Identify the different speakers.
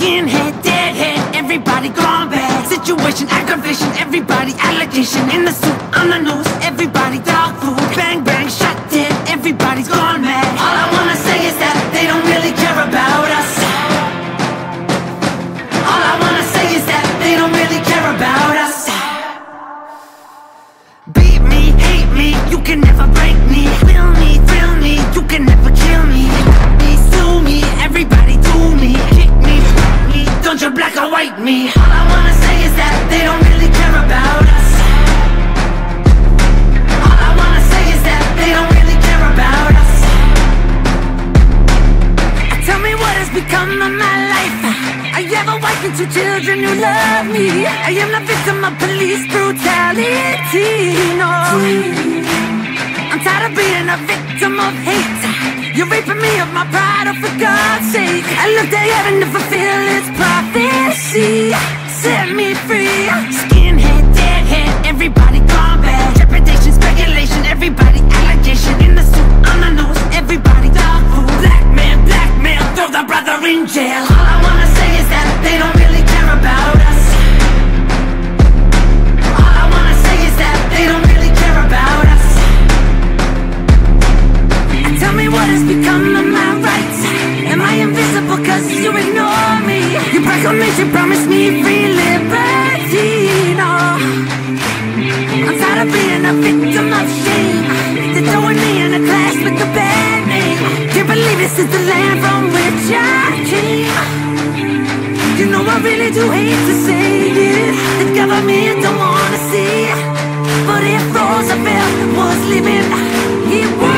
Speaker 1: Skinhead, deadhead, everybody gone bad. Situation, aggravation, everybody allegation. In the suit, on the news, everybody dog food. Bang, bang, shot dead, everybody's gone mad. All I wanna say is that they don't really care about us. All I wanna say is that they don't really care about us. Beat me, hate me, you can never break me. Will me, thrill me, you can never kill me. Sue me, everybody do me. Kick me, don't you black or white me. All I wanna say is that they don't really care about us. All I wanna say is that they don't really care about us. Tell me what has become of my life. I have a wife and 2 children who love me. I am the victim of police brutality, no. I'm tired of being a victim of hate. You're raping me of my pride, oh for God's sake. I look to heaven to fulfill its prophecy. Set me free. Skinhead, deadhead, everybody gone bad. Trepidation, speculation, everybody allegation. In the suit, on the nose, everybody dog food. Blackmail, throw the brother in jail. All I wanna say is that they don't really care about us. All I wanna say is that they don't really care about us. Tell me what has become of my rights. Am I invisible cause you ignore me? Your proclamation promised me free liberty, no. I'm tired of being a victim of shame. They're throwing me in a class with a bad name. Can't believe this is the land from which I came. You know I really do hate to say it. The government don't wanna see. But if Roosevelt was living, he would.